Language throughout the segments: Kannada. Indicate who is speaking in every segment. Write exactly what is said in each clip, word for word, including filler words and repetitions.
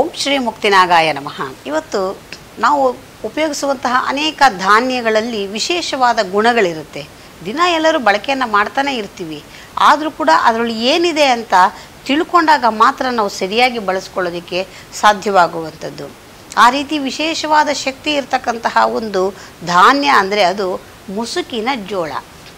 Speaker 1: ಓಂ ಶ್ರೀ ಮುಕ್ತಿನಾಗಾಯ ನಮಃ. ಇವತ್ತು ನಾವು ಉಪಯೋಗಿಸುವಂತಹ ಅನೇಕ ಧಾನ್ಯಗಳಲ್ಲಿ ವಿಶೇಷವಾದ ಗುಣಗಳಿರುತ್ತೆ. ದಿನ ಎಲ್ಲರೂ ಬಳಕೆಯನ್ನು ಮಾಡ್ತಾನೆ ಇರ್ತೀವಿ. ಆದರೂ ಕೂಡ ಅದರಲ್ಲಿ ಏನಿದೆ ಅಂತ ತಿಳ್ಕೊಂಡಾಗ ಮಾತ್ರ ನಾವು ಸರಿಯಾಗಿ ಬಳಸ್ಕೊಳ್ಳೋದಕ್ಕೆ ಸಾಧ್ಯವಾಗುವಂಥದ್ದು. ಆ ರೀತಿ ವಿಶೇಷವಾದ ಶಕ್ತಿ ಇರತಕ್ಕಂತಹ ಒಂದು ಧಾನ್ಯ ಅಂದರೆ ಅದು ಮುಸುಕಿನ ಜೋಳ.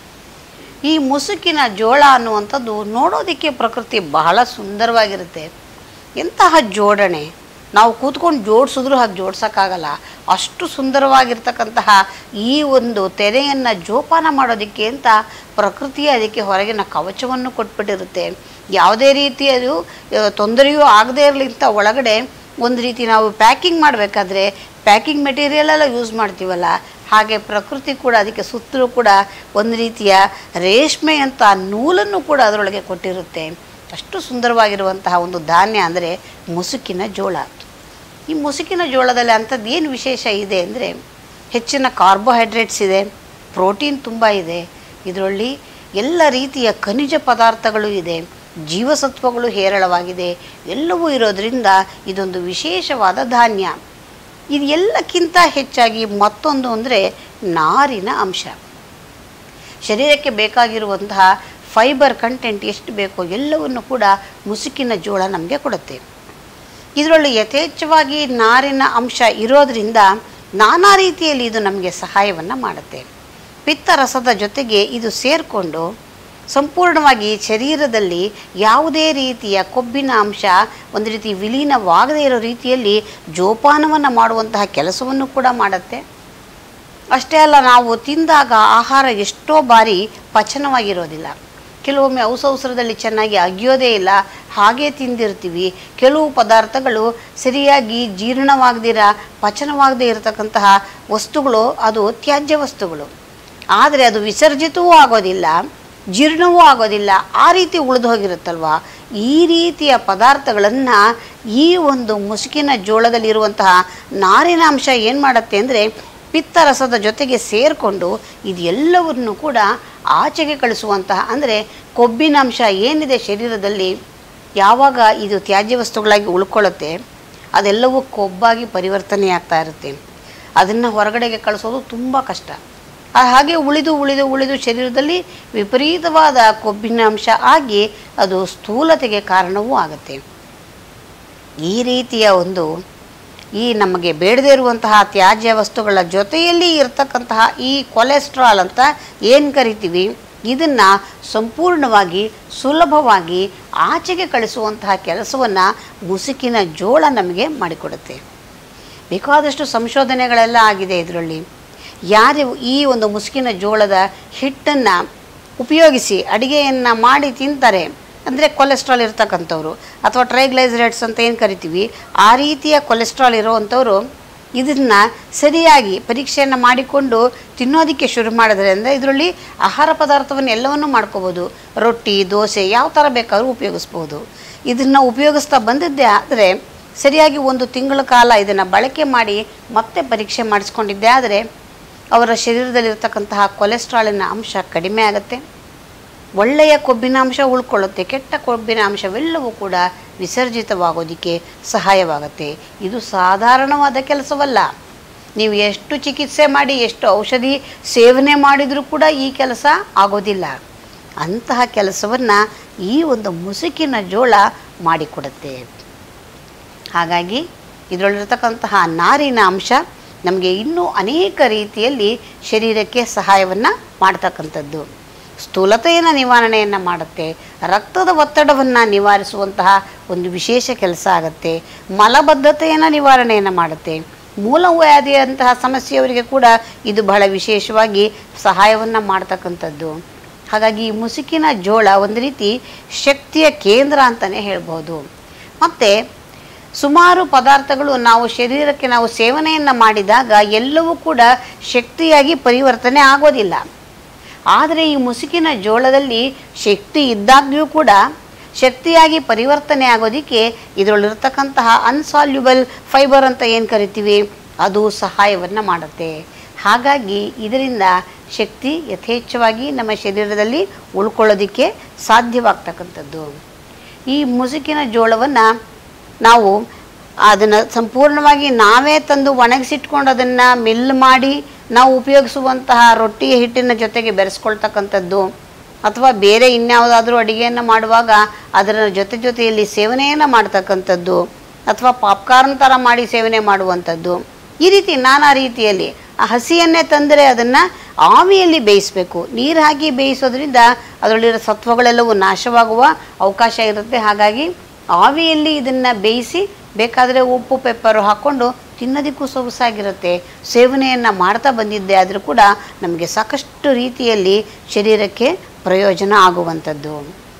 Speaker 1: ಈ ಮುಸುಕಿನ ಜೋಳ ಅನ್ನುವಂಥದ್ದು ನೋಡೋದಕ್ಕೆ ಪ್ರಕೃತಿ ಬಹಳ ಸುಂದರವಾಗಿರುತ್ತೆ. ಎಂತಹ ಜೋಡಣೆ, ನಾವು ಕೂತ್ಕೊಂಡು ಜೋಡಿಸಿದ್ರೂ ಹಾಗೆ ಜೋಡ್ಸೋಕ್ಕಾಗಲ್ಲ. ಅಷ್ಟು ಸುಂದರವಾಗಿರ್ತಕ್ಕಂತಹ ಈ ಒಂದು ತೆನೆಯನ್ನು ಜೋಪಾನ ಮಾಡೋದಕ್ಕೆ ಅಂತ ಪ್ರಕೃತಿಯೇ ಅದಕ್ಕೆ ಹೊರಗಿನ ಕವಚವನ್ನು ಕೊಟ್ಬಿಟ್ಟಿರುತ್ತೆ. ಯಾವುದೇ ರೀತಿ ಅದು ತೊಂದರೆಯೂ ಆಗದೇ ಇರಲಿ ಅಂತ ಒಳಗಡೆ ಒಂದು ರೀತಿ ನಾವು ಪ್ಯಾಕಿಂಗ್ ಮಾಡಬೇಕಾದ್ರೆ ಪ್ಯಾಕಿಂಗ್ ಮೆಟೀರಿಯಲೆಲ್ಲ ಯೂಸ್ ಮಾಡ್ತೀವಲ್ಲ, ಹಾಗೆ ಪ್ರಕೃತಿ ಕೂಡ ಅದಕ್ಕೆ ಸುತ್ತಲೂ ಕೂಡ ಒಂದು ರೀತಿಯ ರೇಷ್ಮೆ ಅಂತ ನೂಲನ್ನು ಕೂಡ ಅದರೊಳಗೆ ಕೊಟ್ಟಿರುತ್ತೆ. ಅಷ್ಟು ಸುಂದರವಾಗಿರುವಂತಹ ಒಂದು ಧಾನ್ಯ ಅಂದರೆ ಮುಸುಕಿನ ಜೋಳ. ಈ ಮುಸುಕಿನ ಜೋಳದಲ್ಲಿ ಅಂಥದ್ದು ಏನು ವಿಶೇಷ ಇದೆ ಅಂದರೆ ಹೆಚ್ಚಿನ ಕಾರ್ಬೋಹೈಡ್ರೇಟ್ಸ್ ಇದೆ, ಪ್ರೋಟೀನ್ ತುಂಬ ಇದೆ, ಇದರಲ್ಲಿ ಎಲ್ಲ ರೀತಿಯ ಖನಿಜ ಪದಾರ್ಥಗಳು ಇದೆ, ಜೀವಸತ್ವಗಳು ಹೇರಳವಾಗಿದೆ. ಎಲ್ಲವೂ ಇರೋದರಿಂದ ಇದೊಂದು ವಿಶೇಷವಾದ ಧಾನ್ಯ. ಇದು ಎಲ್ಲಕ್ಕಿಂತ ಹೆಚ್ಚಾಗಿ ಮತ್ತೊಂದು ಅಂದರೆ ನಾರಿನ ಅಂಶ. ಶರೀರಕ್ಕೆ ಬೇಕಾಗಿರುವಂತಹ ಫೈಬರ್ ಕಂಟೆಂಟ್ ಎಷ್ಟು ಬೇಕೋ ಎಲ್ಲವನ್ನು ಕೂಡ ಮುಸುಕಿನ ಜೋಳ ನಮಗೆ ಕೊಡುತ್ತೆ. ಇದರಲ್ಲಿ ಯಥೇಚ್ಛವಾಗಿ ನಾರಿನ ಅಂಶ ಇರೋದರಿಂದ ನಾನಾ ರೀತಿಯಲ್ಲಿ ಇದು ನಮಗೆ ಸಹಾಯವನ್ನು ಮಾಡುತ್ತೆ. ಪಿತ್ತರಸದ ಜೊತೆಗೆ ಇದು ಸೇರಿಕೊಂಡು ಸಂಪೂರ್ಣವಾಗಿ ಶರೀರದಲ್ಲಿ ಯಾವುದೇ ರೀತಿಯ ಕೊಬ್ಬಿನ ಅಂಶ ಒಂದು ರೀತಿ ವಿಲೀನವಾಗದೇ ಇರೋ ರೀತಿಯಲ್ಲಿ ಜೋಪಾನವನ್ನು ಮಾಡುವಂತಹ ಕೆಲಸವನ್ನು ಕೂಡ ಮಾಡುತ್ತೆ. ಅಷ್ಟೇ ಅಲ್ಲ, ನಾವು ತಿಂದಾಗ ಆಹಾರ ಎಷ್ಟೋ ಬಾರಿ ಪಚನವಾಗಿರೋದಿಲ್ಲ. ಕೆಲವೊಮ್ಮೆ ಔಸೌಸರದಲ್ಲಿ ಚೆನ್ನಾಗಿ ಅಗಿಯೋದೇ ಇಲ್ಲ, ಹಾಗೇ ತಿಂದಿರ್ತೀವಿ. ಕೆಲವು ಪದಾರ್ಥಗಳು ಸರಿಯಾಗಿ ಜೀರ್ಣವಾಗದಿರ ಪಚನವಾಗದೇ ಇರತಕ್ಕಂತಹ ವಸ್ತುಗಳು ಅದು ತ್ಯಾಜ್ಯ ವಸ್ತುಗಳು. ಆದರೆ ಅದು ವಿಸರ್ಜಿತವೂ ಆಗೋದಿಲ್ಲ, ಜೀರ್ಣವೂ ಆಗೋದಿಲ್ಲ, ಆ ರೀತಿ ಉಳಿದು ಹೋಗಿರುತ್ತಲ್ವ. ಈ ರೀತಿಯ ಪದಾರ್ಥಗಳನ್ನು ಈ ಒಂದು ಮುಸುಕಿನ ಜೋಳದಲ್ಲಿರುವಂತಹ ನಾರಿನ ಅಂಶ ಏನು ಮಾಡುತ್ತೆ ಅಂದರೆ ಪಿತ್ತರಸದ ಜೊತೆಗೆ ಸೇರಿಕೊಂಡು ಇದೆಲ್ಲವನ್ನು ಕೂಡ ಆಚೆಗೆ ಕಳಿಸುವಂತಹ, ಅಂದರೆ ಕೊಬ್ಬಿನ ಅಂಶ ಏನಿದೆ ಶರೀರದಲ್ಲಿ ಯಾವಾಗ ಇದು ತ್ಯಾಜ್ಯ ವಸ್ತುಗಳಾಗಿ ಉಳ್ಕೊಳ್ಳುತ್ತೆ ಅದೆಲ್ಲವೂ ಕೊಬ್ಬಾಗಿ ಪರಿವರ್ತನೆ ಆಗ್ತಾ ಇರುತ್ತೆ. ಅದನ್ನು ಹೊರಗಡೆಗೆ ಕಳಿಸೋದು ತುಂಬ ಕಷ್ಟ. ಹಾಗೆ ಉಳಿದು ಉಳಿದು ಉಳಿದು ಶರೀರದಲ್ಲಿ ವಿಪರೀತವಾದ ಕೊಬ್ಬಿನ ಅಂಶ ಆಗಿ ಅದು ಸ್ಥೂಲತೆಗೆ ಕಾರಣವೂ ಆಗುತ್ತೆ. ಈ ರೀತಿಯ ಒಂದು ಈ ನಮಗೆ ಬೇಡದೇ ಇರುವಂತಹ ತ್ಯಾಜ್ಯ ವಸ್ತುಗಳ ಜೊತೆಯಲ್ಲಿ ಇರತಕ್ಕಂತಹ ಈ ಕೊಲೆಸ್ಟ್ರಾಲ್ ಅಂತ ಏನು ಕರಿತೀವಿ, ಇದನ್ನು ಸಂಪೂರ್ಣವಾಗಿ ಸುಲಭವಾಗಿ ಆಚೆಗೆ ಕಳಿಸುವಂತಹ ಕೆಲಸವನ್ನು ಮುಸುಕಿನ ಜೋಳ ನಮಗೆ ಮಾಡಿಕೊಡುತ್ತೆ. ಬೇಕಾದಷ್ಟು ಸಂಶೋಧನೆಗಳೆಲ್ಲ ಆಗಿದೆ ಇದರಲ್ಲಿ. ಯಾರು ಈ ಒಂದು ಮುಸುಕಿನ ಜೋಳದ ಹಿಟ್ಟನ್ನು ಉಪಯೋಗಿಸಿ ಅಡುಗೆಯನ್ನು ಮಾಡಿ ತಿಂತಾರೆ ಅಂದರೆ ಕೊಲೆಸ್ಟ್ರಾಲ್ ಇರ್ತಕ್ಕಂಥವ್ರು ಅಥವಾ ಟ್ರೈಗ್ಲೈಸರೈಡ್ಸ್ ಅಂತ ಏನು ಕರಿತೀವಿ, ಆ ರೀತಿಯ ಕೊಲೆಸ್ಟ್ರಾಲ್ ಇರೋವಂಥವ್ರು ಇದನ್ನು ಸರಿಯಾಗಿ ಪರೀಕ್ಷೆಯನ್ನು ಮಾಡಿಕೊಂಡು ತಿನ್ನೋದಕ್ಕೆ ಶುರು ಮಾಡಿದ್ರೆ ಅಂದರೆ ಇದರಲ್ಲಿ ಆಹಾರ ಪದಾರ್ಥವನ್ನು ಎಲ್ಲವನ್ನೂ ಮಾಡ್ಕೋಬೋದು. ರೊಟ್ಟಿ, ದೋಸೆ ಯಾವ ಥರ ಬೇಕಾದ್ರೂ ಉಪಯೋಗಿಸ್ಬೋದು. ಇದನ್ನು ಉಪಯೋಗಿಸ್ತಾ ಬಂದಿದ್ದೆ ಆದರೆ ಸರಿಯಾಗಿ ಒಂದು ತಿಂಗಳ ಕಾಲ ಇದನ್ನು ಬಳಕೆ ಮಾಡಿ ಮತ್ತೆ ಪರೀಕ್ಷೆ ಮಾಡಿಸ್ಕೊಂಡಿದ್ದೆ ಆದರೆ ಅವರ ಶರೀರದಲ್ಲಿರ್ತಕ್ಕಂತಹ ಕೊಲೆಸ್ಟ್ರಾಲಿನ ಅಂಶ ಕಡಿಮೆ ಆಗುತ್ತೆ, ಒಳ್ಳೆಯ ಕೊಬ್ಬಿನ ಅಂಶ ಉಳ್ಕೊಳ್ಳುತ್ತೆ, ಕೆಟ್ಟ ಕೊಬ್ಬಿನ ಅಂಶವೆಲ್ಲವೂ ಕೂಡ ವಿಸರ್ಜಿತವಾಗೋದಕ್ಕೆ ಸಹಾಯವಾಗುತ್ತೆ. ಇದು ಸಾಧಾರಣವಾದ ಕೆಲಸವಲ್ಲ. ನೀವು ಎಷ್ಟು ಚಿಕಿತ್ಸೆ ಮಾಡಿ ಎಷ್ಟು ಔಷಧಿ ಸೇವನೆ ಮಾಡಿದರೂ ಕೂಡ ಈ ಕೆಲಸ ಆಗೋದಿಲ್ಲ. ಅಂತಹ ಕೆಲಸವನ್ನು ಈ ಒಂದು ಮುಸುಕಿನ ಜೋಳ ಮಾಡಿಕೊಡುತ್ತೆ. ಹಾಗಾಗಿ ಇದರಲ್ಲಿರ್ತಕ್ಕಂತಹ ನಾರಿನ ಅಂಶ ನಮಗೆ ಇನ್ನೂ ಅನೇಕ ರೀತಿಯಲ್ಲಿ ಶರೀರಕ್ಕೆ ಸಹಾಯವನ್ನು ಮಾಡ್ತಕ್ಕಂಥದ್ದು. ಸ್ಥೂಲತೆಯನ್ನು ನಿವಾರಣೆಯನ್ನು ಮಾಡುತ್ತೆ, ರಕ್ತದ ಒತ್ತಡವನ್ನು ನಿವಾರಿಸುವಂತಹ ಒಂದು ವಿಶೇಷ ಕೆಲಸ ಆಗುತ್ತೆ, ಮಲಬದ್ಧತೆಯನ್ನು ನಿವಾರಣೆಯನ್ನು ಮಾಡುತ್ತೆ, ಮೂಲವ್ಯಾಧಿಯಂತಹ ಸಮಸ್ಯೆಯವರಿಗೆ ಕೂಡ ಇದು ಬಹಳ ವಿಶೇಷವಾಗಿ ಸಹಾಯವನ್ನು ಮಾಡ್ತಕ್ಕಂಥದ್ದು. ಹಾಗಾಗಿ ಈ ಮುಸುಕಿನ ಜೋಳ ಒಂದು ರೀತಿ ಶಕ್ತಿಯ ಕೇಂದ್ರ ಅಂತಲೇ ಹೇಳ್ಬೋದು. ಮತ್ತು ಸುಮಾರು ಪದಾರ್ಥಗಳು ನಾವು ಶರೀರಕ್ಕೆ ನಾವು ಸೇವನೆಯನ್ನು ಮಾಡಿದಾಗ ಎಲ್ಲವೂ ಕೂಡ ಶಕ್ತಿಯಾಗಿ ಪರಿವರ್ತನೆ ಆಗೋದಿಲ್ಲ. ಆದರೆ ಈ ಮುಸುಕಿನ ಜೋಳದಲ್ಲಿ ಶಕ್ತಿ ಇದ್ದಾಗ್ಯೂ ಕೂಡ ಶಕ್ತಿಯಾಗಿ ಪರಿವರ್ತನೆ ಆಗೋದಕ್ಕೆ ಇದರಲ್ಲಿರ್ತಕ್ಕಂತಹ ಅನ್ಸಾಲ್ಯುಬಲ್ ಫೈಬರ್ ಅಂತ ಏನು ಕರಿತೀವಿ ಅದು ಸಹಾಯವನ್ನು ಮಾಡುತ್ತೆ. ಹಾಗಾಗಿ ಇದರಿಂದ ಶಕ್ತಿ ಯಥೇಚ್ಛವಾಗಿ ನಮ್ಮ ಶರೀರದಲ್ಲಿ ಉಳ್ಕೊಳ್ಳೋದಕ್ಕೆ ಸಾಧ್ಯವಾಗ್ತಕ್ಕಂಥದ್ದು. ಈ ಮುಸುಕಿನ ಜೋಳವನ್ನು ನಾವು ಅದನ್ನು ಸಂಪೂರ್ಣವಾಗಿ ನಾವೇ ತಂದು ಒಣಗಿಸಿಟ್ಕೊಂಡು ಅದನ್ನು ಮಿಲ್ ಮಾಡಿ ನಾವು ಉಪಯೋಗಿಸುವಂತಹ ರೊಟ್ಟಿಯ ಹಿಟ್ಟಿನ ಜೊತೆಗೆ ಬೆರೆಸ್ಕೊಳ್ತಕ್ಕಂಥದ್ದು, ಅಥವಾ ಬೇರೆ ಇನ್ಯಾವುದಾದ್ರೂ ಅಡುಗೆಯನ್ನು ಮಾಡುವಾಗ ಅದರ ಜೊತೆ ಜೊತೆಯಲ್ಲಿ ಸೇವನೆಯನ್ನು ಮಾಡ್ತಕ್ಕಂಥದ್ದು, ಅಥವಾ ಪಾಪ್ಕಾರ್ನ್ ಥರ ಮಾಡಿ ಸೇವನೆ ಮಾಡುವಂಥದ್ದು, ಈ ರೀತಿ ನಾನಾ ರೀತಿಯಲ್ಲಿ ಆ ಹಸಿಯನ್ನೇ ತಂದರೆ ಅದನ್ನು ಆವಿಯಲ್ಲಿ ಬೇಯಿಸಬೇಕು. ನೀರು ಹಾಕಿ ಬೇಯಿಸೋದ್ರಿಂದ ಅದರಲ್ಲಿರೋ ಸತ್ವಗಳೆಲ್ಲವೂ ನಾಶವಾಗುವ ಅವಕಾಶ ಇರುತ್ತೆ. ಹಾಗಾಗಿ ಆವಿಯಲ್ಲಿ ಇದನ್ನು ಬೇಯಿಸಿ ಬೇಕಾದರೆ ಉಪ್ಪು ಪೆಪ್ಪರು ಹಾಕ್ಕೊಂಡು ತಿನ್ನೋದಕ್ಕೂ ಸೊಗಸಾಗಿರುತ್ತೆ. ಸೇವನೆಯನ್ನು ಮಾಡ್ತಾ ಬಂದಿದ್ದೆ ಆದರೂ ಕೂಡ ನಮಗೆ ಸಾಕಷ್ಟು ರೀತಿಯಲ್ಲಿ ಶರೀರಕ್ಕೆ ಪ್ರಯೋಜನ ಆಗುವಂಥದ್ದು.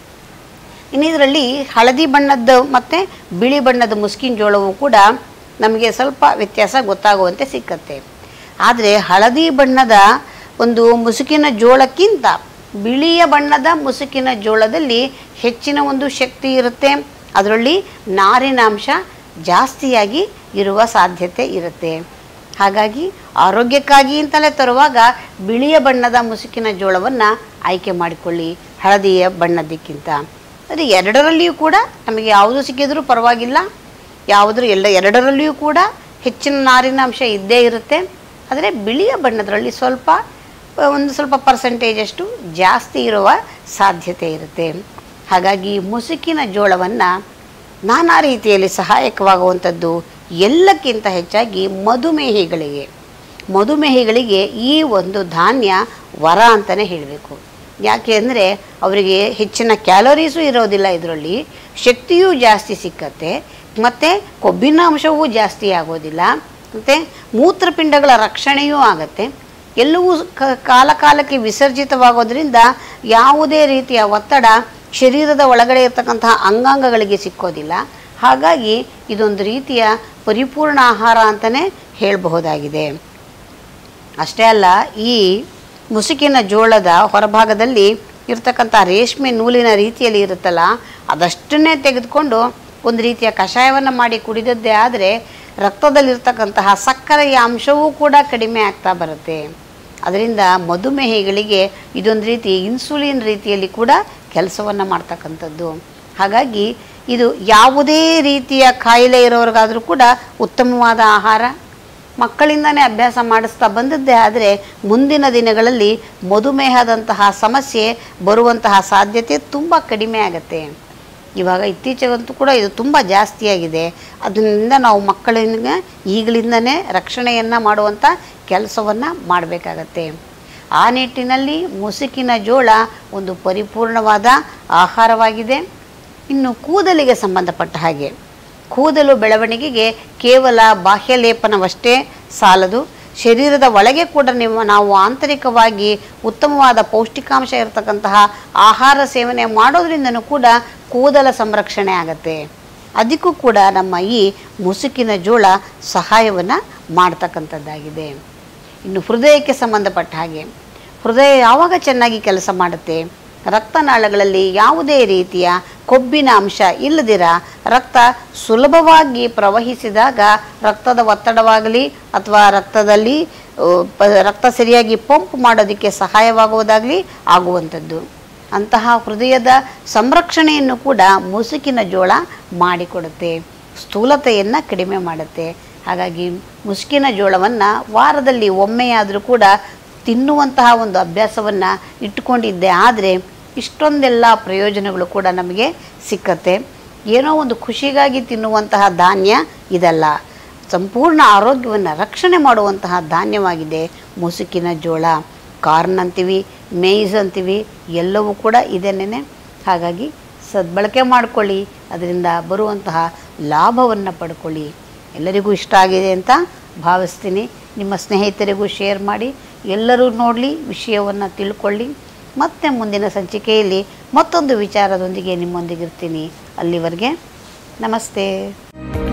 Speaker 1: ಇನ್ನು ಇದರಲ್ಲಿ ಹಳದಿ ಬಣ್ಣದ ಮತ್ತು ಬಿಳಿ ಬಣ್ಣದ ಮುಸ್ಕಿನ ಜೋಳವು ಕೂಡ ನಮಗೆ ಸ್ವಲ್ಪ ವ್ಯತ್ಯಾಸ ಗೊತ್ತಾಗುವಂತೆ ಸಿಕ್ಕತ್ತೆ. ಆದರೆ ಹಳದಿ ಬಣ್ಣದ ಒಂದು ಮುಸುಕಿನ ಜೋಳಕ್ಕಿಂತ ಬಿಳಿಯ ಬಣ್ಣದ ಮುಸುಕಿನ ಜೋಳದಲ್ಲಿ ಹೆಚ್ಚಿನ ಒಂದು ಶಕ್ತಿ ಇರುತ್ತೆ. ಅದರಲ್ಲಿ ನಾರಿನಾಂಶ ಜಾಸ್ತಿಯಾಗಿ ಇರುವ ಸಾಧ್ಯತೆ ಇರುತ್ತೆ. ಹಾಗಾಗಿ ಆರೋಗ್ಯಕ್ಕಾಗಿ ಅಂತಲೇ ತರುವಾಗ ಬಿಳಿಯ ಬಣ್ಣದ ಮುಸುಕಿನ ಜೋಳವನ್ನು ಆಯ್ಕೆ ಮಾಡಿಕೊಳ್ಳಿ ಹಳದಿಯ ಬಣ್ಣದಕ್ಕಿಂತ. ಅದು ಎರಡರಲ್ಲಿಯೂ ಕೂಡ ನಮಗೆ ಯಾವುದು ಸಿಕ್ಕಿದ್ರೂ ಪರವಾಗಿಲ್ಲ, ಯಾವುದ್ರ ಎಲ್ಲ ಎರಡರಲ್ಲಿಯೂ ಕೂಡ ಹೆಚ್ಚಿನ ನಾರಿನಾಂಶ ಇದ್ದೇ ಇರುತ್ತೆ. ಆದರೆ ಬಿಳಿಯ ಬಣ್ಣದರಲ್ಲಿ ಸ್ವಲ್ಪ ಒಂದು ಸ್ವಲ್ಪ ಪರ್ಸೆಂಟೇಜಷ್ಟು ಜಾಸ್ತಿ ಇರುವ ಸಾಧ್ಯತೆ ಇರುತ್ತೆ. ಹಾಗಾಗಿ ಮುಸುಕಿನ ಜೋಳವನ್ನು ನಾನಾ ರೀತಿಯಲ್ಲಿ ಸಹಾಯಕವಾಗುವಂಥದ್ದು. ಎಲ್ಲಕ್ಕಿಂತ ಹೆಚ್ಚಾಗಿ ಮಧುಮೇಹಿಗಳಿಗೆ ಮಧುಮೇಹಿಗಳಿಗೆ ಈ ಒಂದು ಧಾನ್ಯ ವರ ಅಂತಲೇ ಹೇಳಬೇಕು. ಯಾಕೆ ಅಂದರೆ ಅವರಿಗೆ ಹೆಚ್ಚಿನ ಕ್ಯಾಲೋರೀಸು ಇರೋದಿಲ್ಲ, ಇದರಲ್ಲಿ ಶಕ್ತಿಯೂ ಜಾಸ್ತಿ ಸಿಕ್ಕತ್ತೆ, ಮತ್ತು ಕೊಬ್ಬಿನ ಅಂಶವೂ ಜಾಸ್ತಿ ಆಗೋದಿಲ್ಲ, ಮತ್ತು ಮೂತ್ರಪಿಂಡಗಳ ರಕ್ಷಣೆಯೂ ಆಗುತ್ತೆ. ಎಲ್ಲವೂ ಕಾಲ ಕಾಲಕ್ಕೆ ವಿಸರ್ಜಿತವಾಗೋದ್ರಿಂದ ಯಾವುದೇ ರೀತಿಯ ಒತ್ತಡ ಶರೀರದ ಒಳಗಡೆ ಇರತಕ್ಕಂತಹ ಅಂಗಾಂಗಗಳಿಗೆ ಸಿಕ್ಕೋದಿಲ್ಲ. ಹಾಗಾಗಿ ಇದೊಂದು ರೀತಿಯ ಪರಿಪೂರ್ಣ ಆಹಾರ ಅಂತಲೇ ಹೇಳಬಹುದಾಗಿದೆ. ಅಷ್ಟೇ ಅಲ್ಲ, ಈ ಮುಸುಕಿನ ಜೋಳದ ಹೊರಭಾಗದಲ್ಲಿ ಇರ್ತಕ್ಕಂಥ ರೇಷ್ಮೆ ನೂಲಿನ ರೀತಿಯಲ್ಲಿ ಇರುತ್ತಲ್ಲ, ಅದಷ್ಟನ್ನೇ ತೆಗೆದುಕೊಂಡು ಒಂದು ರೀತಿಯ ಕಷಾಯವನ್ನು ಮಾಡಿ ಕುಡಿದದ್ದೇ ಆದರೆ ರಕ್ತದಲ್ಲಿರ್ತಕ್ಕಂತಹ ಸಕ್ಕರೆಯ ಅಂಶವೂ ಕೂಡ ಕಡಿಮೆ ಆಗ್ತಾ ಬರುತ್ತೆ. ಅದರಿಂದ ಮಧುಮೇಹಿಗಳಿಗೆ ಇದೊಂದು ರೀತಿ ಇನ್ಸುಲಿನ್ ರೀತಿಯಲ್ಲಿ ಕೂಡ ಕೆಲಸವನ್ನು ಮಾಡ್ತಕ್ಕಂಥದ್ದು. ಹಾಗಾಗಿ ಇದು ಯಾವುದೇ ರೀತಿಯ ಕಾಯಿಲೆ ಇರೋರಿಗಾದರೂ ಕೂಡ ಉತ್ತಮವಾದ ಆಹಾರ. ಮಕ್ಕಳಿಂದನೇ ಅಭ್ಯಾಸ ಮಾಡಿಸ್ತಾ ಬಂದದ್ದೇ ಆದರೆ ಮುಂದಿನ ದಿನಗಳಲ್ಲಿ ಮಧುಮೇಹದಂತಹ ಸಮಸ್ಯೆ ಬರುವಂತಹ ಸಾಧ್ಯತೆ ತುಂಬ ಕಡಿಮೆ ಆಗುತ್ತೆ. ಇವಾಗ ಇತ್ತೀಚೆಗಂತೂ ಕೂಡ ಇದು ತುಂಬ ಜಾಸ್ತಿಯಾಗಿದೆ. ಅದರಿಂದ ನಾವು ಮಕ್ಕಳಿಗೆ ಈಗಲಿಂದನೇ ರಕ್ಷಣೆಯನ್ನು ಮಾಡುವಂಥ ಕೆಲಸವನ್ನು ಮಾಡಬೇಕಾಗತ್ತೆ. ಆ ನಿಟ್ಟಿನಲ್ಲಿ ಮುಸುಕಿನ ಜೋಳ ಒಂದು ಪರಿಪೂರ್ಣವಾದ ಆಹಾರವಾಗಿದೆ. ಇನ್ನು ಕೂದಲಿಗೆ ಸಂಬಂಧಪಟ್ಟ ಹಾಗೆ, ಕೂದಲು ಬೆಳವಣಿಗೆಗೆ ಕೇವಲ ಬಾಹ್ಯ ಲೇಪನವಷ್ಟೇ ಸಾಲದು. ಶರೀರದ ಒಳಗೆ ಕೂಡ ನಿಮ್ಮ ನಾವು ಆಂತರಿಕವಾಗಿ ಉತ್ತಮವಾದ ಪೌಷ್ಟಿಕಾಂಶ ಇರತಕ್ಕಂತಹ ಆಹಾರ ಸೇವನೆ ಮಾಡೋದ್ರಿಂದನೂ ಕೂಡ ಕೂದಲ ಸಂರಕ್ಷಣೆ ಆಗುತ್ತೆ. ಅದಕ್ಕೂ ಕೂಡ ನಮ್ಮ ಈ ಮುಸುಕಿನ ಜೋಳ ಸಹಾಯವನ್ನು ಮಾಡ್ತಕ್ಕಂಥದ್ದಾಗಿದೆ. ಇನ್ನು ಹೃದಯಕ್ಕೆ ಸಂಬಂಧಪಟ್ಟ ಹಾಗೆ, ಹೃದಯ ಯಾವಾಗ ಚೆನ್ನಾಗಿ ಕೆಲಸ ಮಾಡುತ್ತೆ, ರಕ್ತನಾಳಗಳಲ್ಲಿ ಯಾವುದೇ ರೀತಿಯ ಕೊಬ್ಬಿನ ಅಂಶ ಇಲ್ಲದಿರ ರಕ್ತ ಸುಲಭವಾಗಿ ಪ್ರವಹಿಸಿದಾಗ ರಕ್ತದ ಒತ್ತಡವಾಗಲಿ ಅಥವಾ ರಕ್ತದಲ್ಲಿ ರಕ್ತ ಸರಿಯಾಗಿ ಪಂಪ್ ಮಾಡೋದಕ್ಕೆ ಸಹಾಯವಾಗುವುದಾಗಲಿ ಆಗುವಂಥದ್ದು. ಅಂತಹ ಹೃದಯದ ಸಂರಕ್ಷಣೆಯನ್ನು ಕೂಡ ಮುಸುಕಿನ ಜೋಳ ಮಾಡಿಕೊಡುತ್ತೆ, ಸ್ಥೂಲತೆಯನ್ನು ಕಡಿಮೆ ಮಾಡುತ್ತೆ. ಹಾಗಾಗಿ ಮುಸುಕಿನ ಜೋಳವನ್ನು ವಾರದಲ್ಲಿ ಒಮ್ಮೆಯಾದರೂ ಕೂಡ ತಿನ್ನುವಂತಹ ಒಂದು ಅಭ್ಯಾಸವನ್ನು ಇಟ್ಟುಕೊಂಡಿದ್ದೆ ಆದರೆ ಇಷ್ಟೊಂದೆಲ್ಲ ಪ್ರಯೋಜನಗಳು ಕೂಡ ನಮಗೆ ಸಿಕ್ಕತ್ತೆ. ಏನೋ ಒಂದು ಖುಷಿಗಾಗಿ ತಿನ್ನುವಂತಹ ಧಾನ್ಯ ಇದಲ್ಲ, ಸಂಪೂರ್ಣ ಆರೋಗ್ಯವನ್ನು ರಕ್ಷಣೆ ಮಾಡುವಂತಹ ಧಾನ್ಯವಾಗಿದೆ ಮುಸುಕಿನ ಜೋಳ. ಕಾರ್ನ್ ಅಂತೀವಿ, ಮೇಯ್ಸ್ ಅಂತೀವಿ, ಎಲ್ಲವೂ ಕೂಡ ಇದೇನೇ. ಹಾಗಾಗಿ ಸದ್ಬಳಕೆ ಮಾಡಿಕೊಳ್ಳಿ, ಅದರಿಂದ ಬರುವಂತಹ ಲಾಭವನ್ನು ಪಡ್ಕೊಳ್ಳಿ. ಎಲ್ಲರಿಗೂ ಇಷ್ಟ ಆಗಿದೆ ಅಂತ ಭಾವಿಸ್ತೀನಿ. ನಿಮ್ಮ ಸ್ನೇಹಿತರಿಗೂ ಶೇರ್ ಮಾಡಿ, ಎಲ್ಲರೂ ನೋಡಲಿ, ವಿಷಯವನ್ನು ತಿಳ್ಕೊಳ್ಳಿ. ಮತ್ತೆ ಮುಂದಿನ ಸಂಚಿಕೆಯಲ್ಲಿ ಮತ್ತೊಂದು ವಿಚಾರದೊಂದಿಗೆ ನಿಮ್ಮೊಂದಿಗಿರ್ತೀನಿ. ಅಲ್ಲಿವರೆಗೆ ನಮಸ್ತೆ.